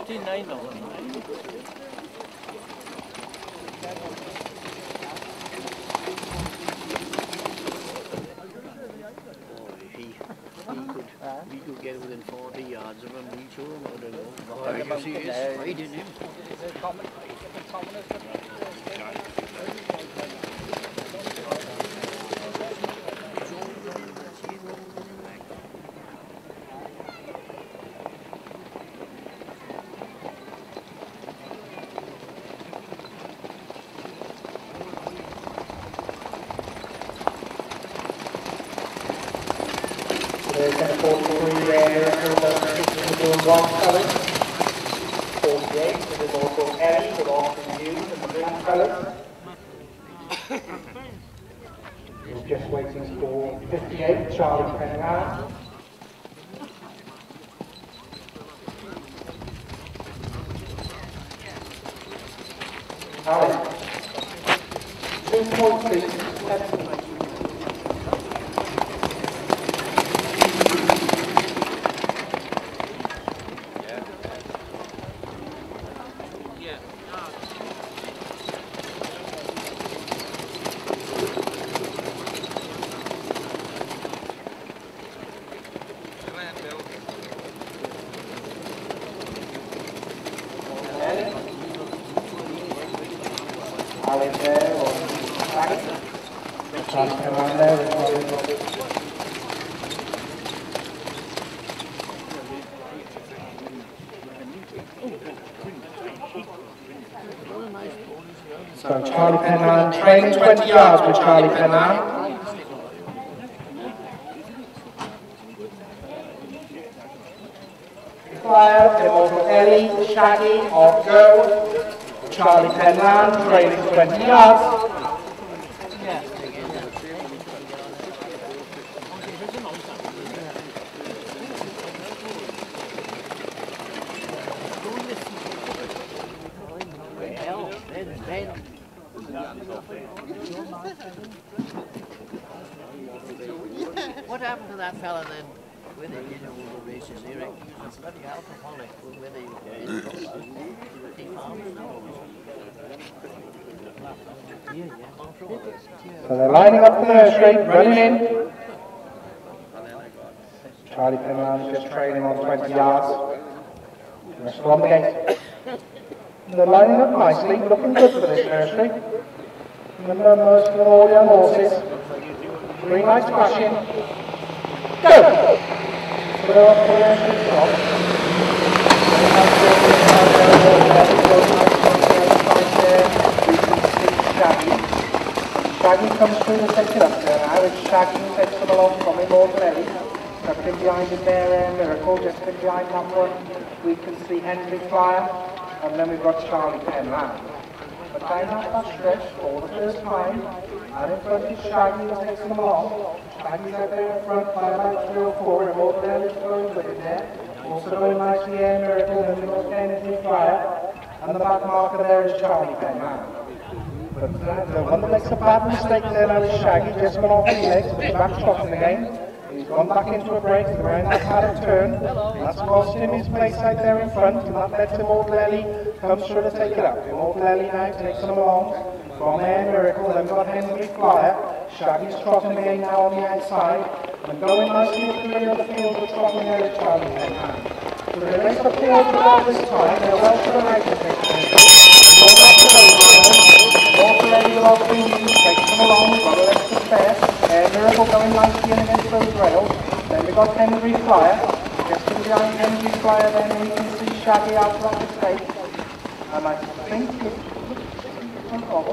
14.9 now. We could get within 40 yards of him, we too, I don't know. You see, it's right in him. There's going to 43 there, blue and white colours. 48, so there's also Ellie with Austin Hughes in the blue colours. We're just waiting for 58, Charlie Penham. Alex, 2.6, Alex there, or Charlie Penham there as well. So Charlie Penham, training 20 yards with Charlie Penham. Flyer, Immortal Ellie, Shaggy, off go. Charlie Penham, training 20 yards. What happened to that fella then? Where they did all the races here? He was bloody alcoholic. Where they he found it now. So they're lining up for the nursery, running in. Charlie Penham just trailing on 20 yards. Rest on the gate. They're lining up nicely, looking good for this nursery. The numbers for all young horses. Green lights flashing. Go! So they're off for the nursery Shaggy comes through the second up there now. It's Shaggy who takes them along from Immortal Ellie. Everything behind him there, Miracle, just behind that one. We can see Henry Flyer, and then we've got Charlie Penham. But down that stretch for the first time, and in front is Shaggy who takes them along. Shaggy's out there in front by about 3 or 4, Immortal Ellie's going with him there. Also going nicely there, Miracle, and we've got Henry Flyer. And the back marker there is Charlie Penham. But the one that makes a bad mistake there now is Shaggy, just gone off his legs, he's back trotting again. He's gone back into a break, around that paddock turn. That's cost him his place out there in front, and that lets Immortal Ellie come through to take it up. Immortal Ellie now takes him along from Air Miracle, then we've got Henry Flyer. Shaggy's trotting again now on the outside, and going nicely at the middle of the field with trotting there is Charlie Penham. So they race the field without this time, they're well to the right of this. Immortal Ellie will offer you, takes them along, got a left to spare. Miracle going nicely in against those rails. Then we've got Henry Flyer. Just in behind Henry Flyer, then we can see Shaggy out from the state. And I think it's broken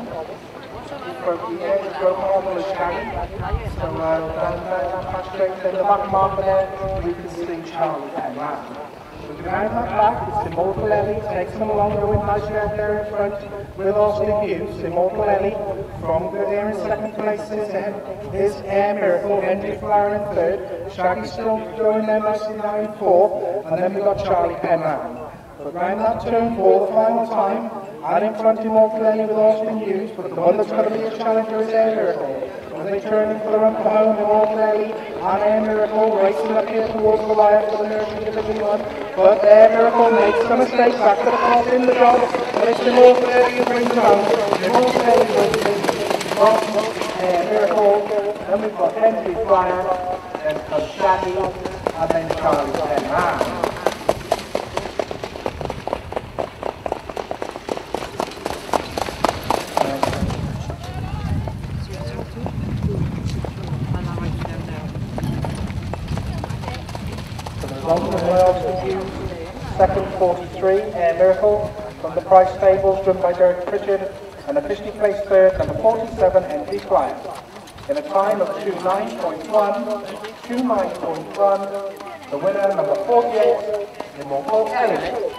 on with Shaggy. So down that straight, then the back marker there, we can see Charlie Penham. Behind that back, it's Immortal Ellie, takes them along, going nicely out there in front with Austin Hughes. Immortal Ellie from good here in second place is Air Miracle, Henry Flyer in third, Shaggy still going there nicely now in fourth, and then we've got Charlie Penham. But round that turn for the final time, and in front him all clearly with Austin Hughes, but the one that's going to be his challenger is Air Miracle. As they turn in for the run for home, they're all clearly, and Air Miracle racing up here towards the wire for the nursery division one. But Air Miracle makes the mistake, back to the cross in the job, but it's still all clearly who brings it home. They're all clearly racing from Air Miracle. Then we've got Henry Flyer, then comes Shaggy, and then Charlie Penman. Second 43, Air Miracle, from the prize tables driven by Derek Pritchard, and officially placed third, number 47, Henry Flyer, in a time of 2:9.1, the winner, number 48, Immortal Ellie.